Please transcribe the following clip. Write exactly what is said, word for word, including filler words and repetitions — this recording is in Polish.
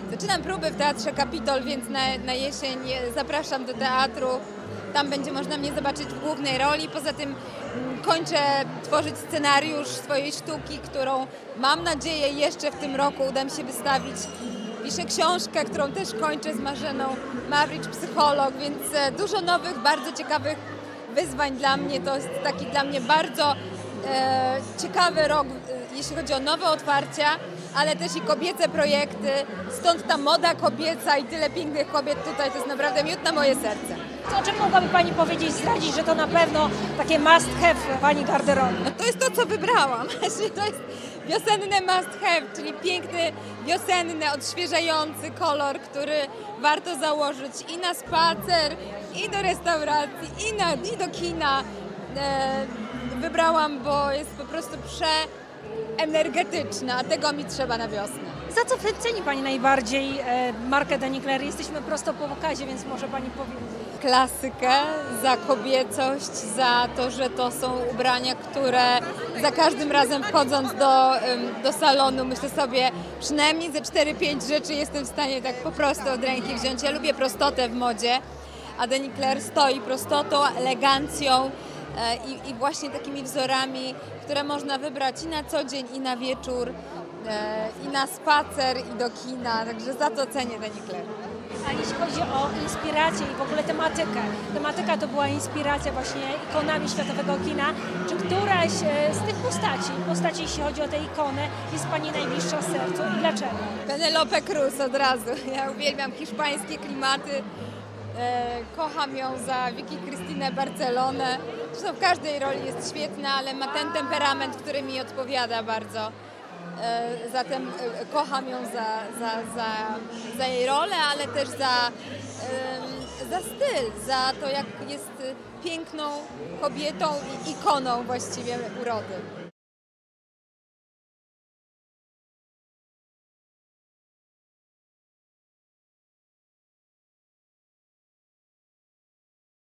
Zaczynam próby w Teatrze Kapitol, więc na, na jesień zapraszam do teatru. Tam będzie można mnie zobaczyć w głównej roli. Poza tym kończę tworzyć scenariusz swojej sztuki, którą mam nadzieję jeszcze w tym roku uda mi się wystawić. Piszę książkę, którą też kończę z Marzeną Mawricz, psycholog, więc dużo nowych, bardzo ciekawych wyzwań dla mnie. To jest taki dla mnie bardzo e, ciekawy rok, jeśli chodzi o nowe otwarcia, ale też i kobiece projekty. Stąd ta moda kobieca i tyle pięknych kobiet tutaj, to jest naprawdę miód na moje serce. To o czym mogłaby Pani powiedzieć, zdradzić, że to na pewno takie must have w Pani garderobie? No to jest to, co wybrałam. To jest wiosenny must have, czyli piękny, wiosenny, odświeżający kolor, który warto założyć i na spacer, i do restauracji, i, na, i do kina. E, wybrałam, bo jest po prostu przeenergetyczna, a tego mi trzeba na wiosnę. Za co ceni Pani najbardziej e, markę Danii Claire? Jesteśmy prosto po pokazie, więc może Pani powiedzieć. Klasykę, za kobiecość, za to, że to są ubrania, które za każdym razem wchodząc do, do salonu myślę sobie, przynajmniej ze cztery pięć rzeczy jestem w stanie tak po prostu od ręki wziąć. Ja lubię prostotę w modzie, a Danii Claire stoi prostotą, elegancją i, i właśnie takimi wzorami, które można wybrać i na co dzień, i na wieczór, i na spacer, i do kina, także za to cenię Danii Claire. A jeśli chodzi o inspirację i w ogóle tematykę, tematyka to była inspiracja właśnie ikonami światowego kina. Czy któraś z tych postaci, postaci jeśli chodzi o tę ikonę, jest Pani najbliższa sercu i dlaczego? Penelope Cruz od razu. Ja uwielbiam hiszpańskie klimaty. E, kocham ją za Vicky Cristinę Barcelonę. Zresztą w każdej roli jest świetna, ale ma ten temperament, który mi odpowiada bardzo. E, zatem e, kocham ją za, za, za, za jej rolę, ale też za, e, za styl, za to, jak jest piękną kobietą i ikoną właściwie urody.